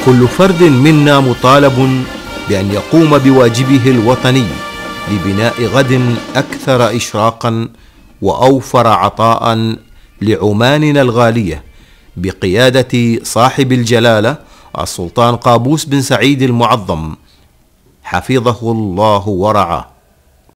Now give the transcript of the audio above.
كل فرد منا مطالب بأن يقوم بواجبه الوطني لبناء غد أكثر إشراقا وأوفر عطاء لعماننا الغالية بقيادة صاحب الجلالة السلطان قابوس بن سعيد المعظم حفظه الله ورعاه.